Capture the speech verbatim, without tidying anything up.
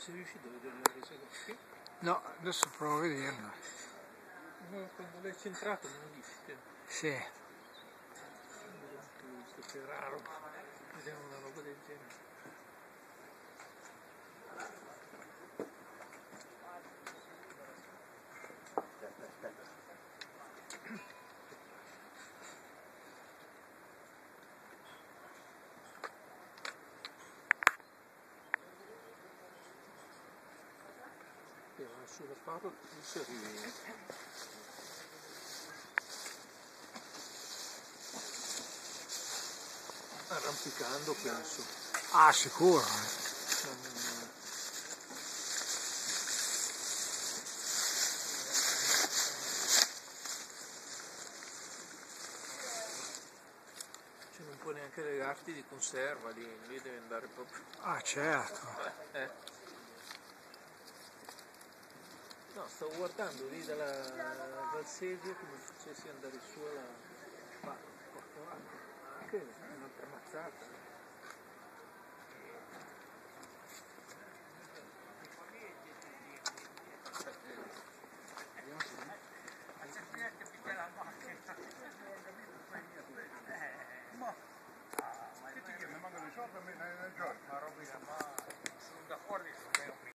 sei riuscito a vedere la resa qui? No, adesso provo a vederla. No, quando l'hai centrato non lo dici. Sì. Questo che è raro. Vediamo una roba del genere. Sulla parola si arrivi arrampicando, penso. Ah, sicuro. Cioè, non puoi neanche legarti di conserva, lì, lì devi andare proprio. Ah, certo. Eh, eh. No, stavo guardando lì dalla, dal sedio come facessi andare su alla porta avanti. Che è un'altra mazzata.